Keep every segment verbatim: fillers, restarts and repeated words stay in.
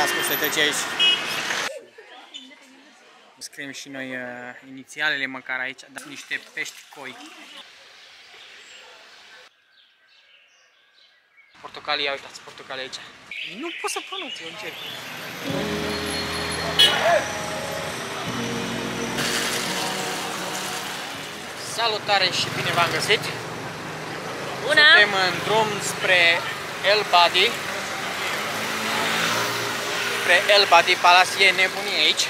uitați cum se trece aici. Scriem și noi uh, inițialele măcar aici, dar niște pești coi. Portocalii, ia uitați, portocalii aici. Nu pot să pronunț, eu încerc. Salutare și bine v-am găsit! Bună! Suntem în drum spre El Badi. Spre El Badi, Palasie nebunie aici.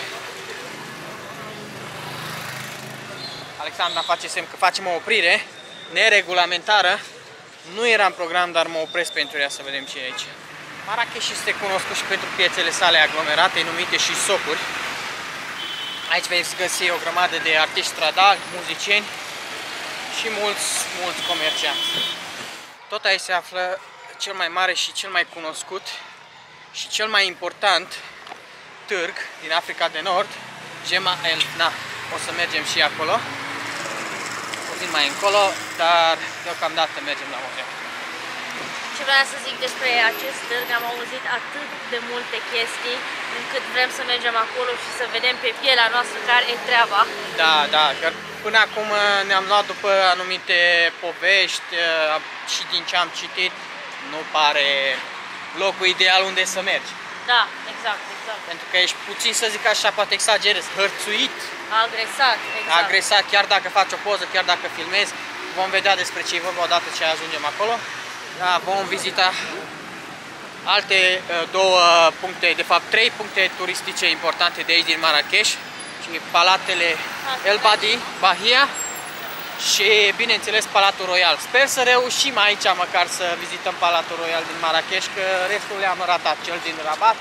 Alexandra face semn că facem o oprire neregulamentară. Nu era în program, dar mă opresc pentru ea să vedem ce e aici. Marrakech este cunoscut și pentru piețele sale aglomerate, numite și socuri. Aici veți găsi o grămadă de artiști stradali, muzicieni și mulți, mulți comercianți. Tot aici se află cel mai mare și cel mai cunoscut și cel mai important târg din Africa de Nord, Jema El Fna. O să mergem și acolo, puțin mai încolo, dar deocamdată mergem la muzeu. Ce vreau să zic despre acest târg, am auzit atât de multe chestii, încât vrem să mergem acolo și să vedem pe pielea noastră care e treaba. Da, da, că până acum ne-am luat după anumite povești și din ce am citit, nu pare locul ideal unde să mergi. Da, exact, exact. Pentru că ești puțin, să zic așa, poate exagerez, hărțuit. Agresat, exact. Agresat, chiar dacă faci o poză, chiar dacă filmezi. Vom vedea despre ce e vorba odată ce ajungem acolo. Da, vom vizita alte uh, două puncte, de fapt trei puncte turistice importante de aici din Marrakech. Și palatele El Badi, Bahia și, bineînțeles, Palatul Royal. Sper să reușim aici măcar să vizităm Palatul Royal din Marrakech, că restul le-am ratat, cel din Rabat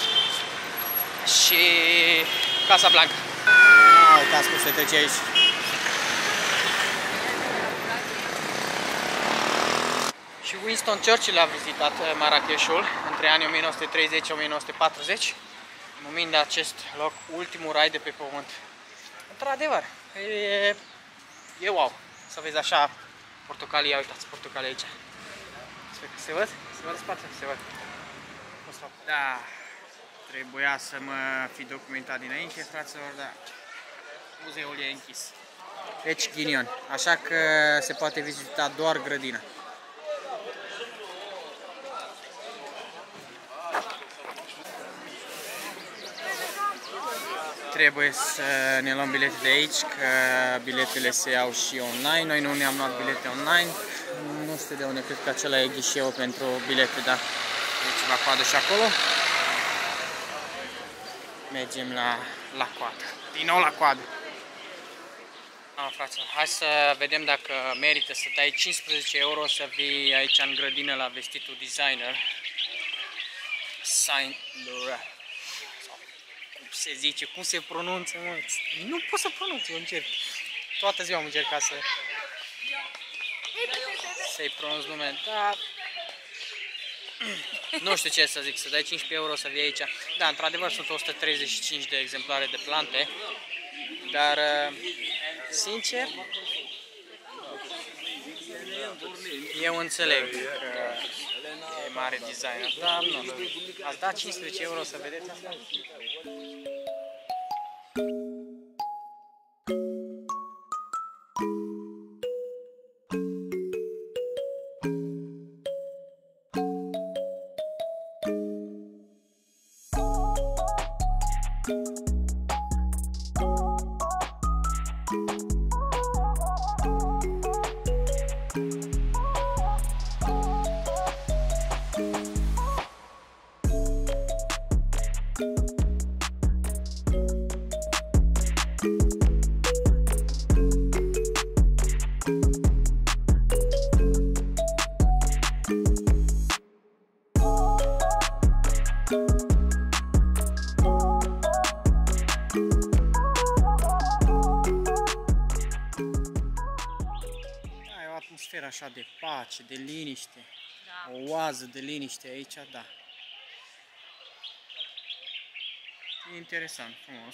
și Casablanca. Ah, uitați cum se trece aici. Și Winston Churchill a vizitat Marrakechul între anii o mie nouă sute treizeci - o mie nouă sute patruzeci, numind acest loc ultimul rai de pe pământ. Într-adevăr, e, e wow. Să vezi așa portocalii, ia uitați, portocalii aici. Se văd? Se văd spate? Se văd. Da, trebuia să mă fi documentat dinainte, fraților, dar muzeul e închis. Deci, ghinion. Așa că se poate vizita doar grădina. Trebuie să ne luăm bilete de aici, că biletele se iau și online. Noi nu ne-am luat bilete online. Nu știu de unde, cred că acela e ghișeul pentru bilete, dar e ceva coadă și acolo. Mergem la, la coadă. Din nou la coadă. Ah, fraților, hai să vedem dacă merită să dai cincisprezece euro să vii aici în grădină la vestitul designer Saint Laurent. Se zice, cum se pronunță, mă? Nu pot să pronunț, eu încerc. Toată ziua am încercat să să-i pronunț numele, dar nu știu ce să zic, să dai cincisprezece euro să vii aici. Da, într-adevăr sunt o sută treizeci și cinci de exemplare de plante, dar sincer eu înțeleg că e mare designer, dar nu. Ați dat cincisprezece euro să vedeți asta? Atmosfera așa de pace, de liniște, da. O oază de liniște aici, da. E interesant, frumos.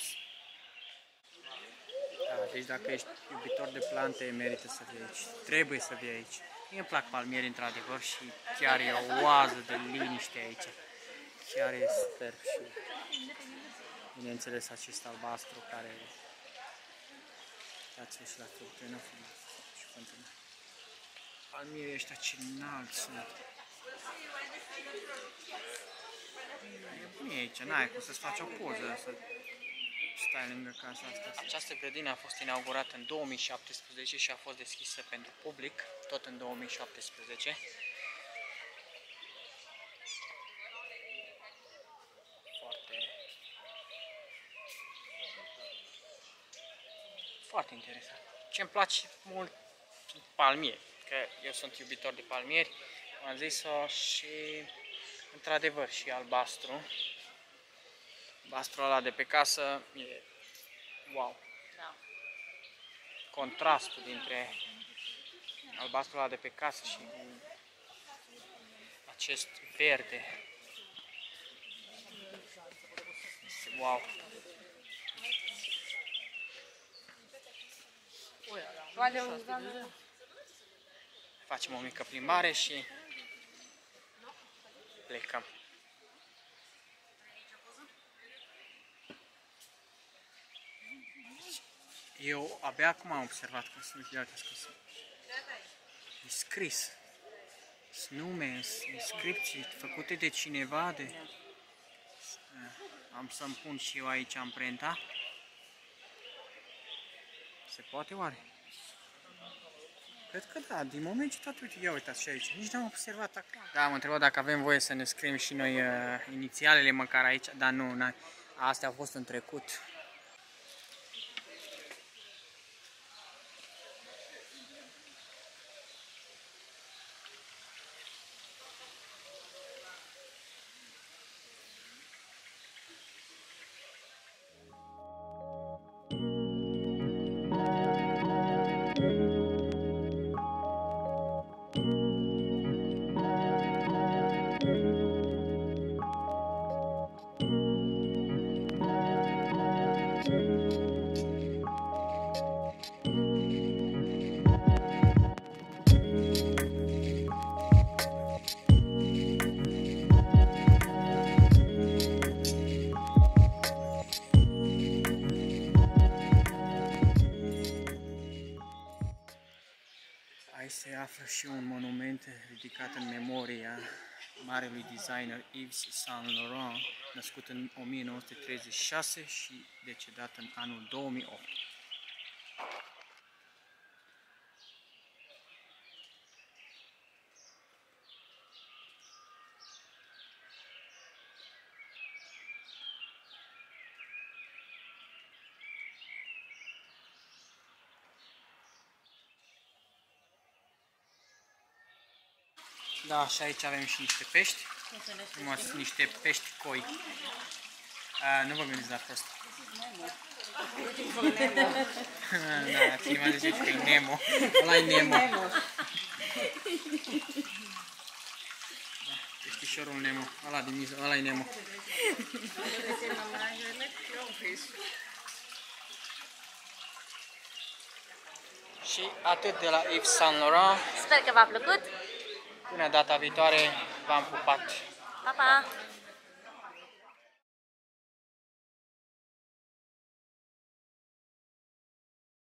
Da, deci dacă ești iubitor de plante, merită să vii aici. Trebuie să vii aici. Mie îmi plac palmieri într-adevăr și chiar e o oază de liniște aici. Chiar e superb și bineînțeles acest albastru care uitați-vă și la fântână frumos și fântână. Palmierii ăștia ce înalți sunt. E bun aici, n-ai cum să-ți faci o poză, să stai lângă casa asta. Această grădină a fost inaugurată în două mii șaptesprezece și a fost deschisă pentru public, tot în două mii șaptesprezece. Foarte, foarte interesant. Ce-mi place mult sunt palmieri, că eu sunt iubitor de palmieri, am zis-o și într-adevăr și albastru. Albastrul ăla de pe casă e wow. Da. Contrastul dintre albastrul ăla de pe casă și acest verde. Este wow. Facem o mică plimbare și plecăm. Eu abia acum am observat că sunt, iată, scris. E scris. Sunt nume, sunt inscripții făcute de cineva, de... Am să-mi pun și eu aici amprenta. Se poate oare? Cred că da, din moment ce tot, uite, ia uitați și aici, nici n-am observat acum. Da, am întrebat dacă avem voie să ne scriem și noi uh, inițialele măcar aici, dar nu, astea au fost în trecut. Aici se află și un monument ridicat în memoria marelui designer Yves Saint Laurent, născut în o mie nouă sute treizeci și șase și decedat în anul două mii opt. Da, și aici avem și niște pești, numai niște pești coi. A, nu vă gândiți la prost. Da, cineva zice că e Nemo. Ăla e Nemo. Da, peștișorul Nemo. Ăla din miză, ăla e Nemo. Și atât de la Yves Saint Laurent. Sper că v-a plăcut. Până data viitoare, v-am pupat! Pa, pa!